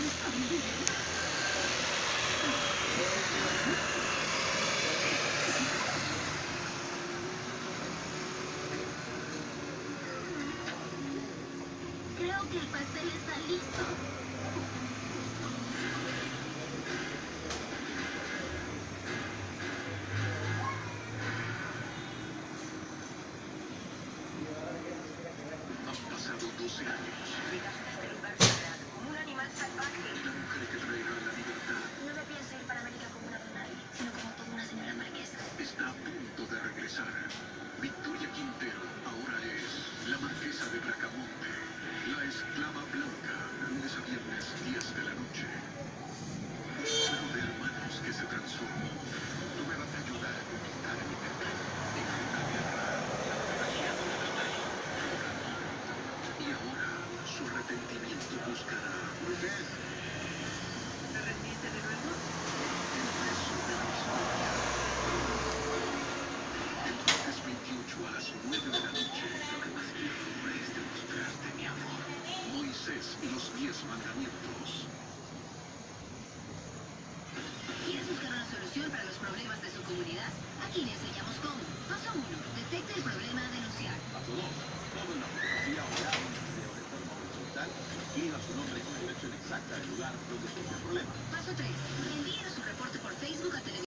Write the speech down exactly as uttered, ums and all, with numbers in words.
Creo que el pastel está listo. Han pasado doce años. Llegaste a este lugar sagrado, como un animal salvaje. La mujer que traerá la libertad No me pienso ir para América como una nadie, sino como toda una señora marquesa. está a punto de regresar. Victoria Quintero ahora es la marquesa de Bracamonte, la esclava blanca. Lunes a viernes, diez de la noche. Juego de hermanos que se transformó. Tú me vas a ayudar a conquistar a libertad en una guerra. Y ahora su arrepentimiento buscará Moisés, ¿Te rendiste de nuevo? el peso de la historia. El martes veintiocho a las nueve de la noche. Lo que más quiero ahora es demostrarte mi amor. Moisés y los diez mandamientos. ¿Quieres buscar una solución para los problemas de su comunidad? Aquí le enseñamos cómo. Paso uno. Detecte el problema a denunciar. paso dos. Tome una fotografía o grabe un video de forma horizontal y escriba su nombre con la dirección exacta del lugar donde surge el problema. Paso tres. Envíenos su reporte por Facebook a Televisión.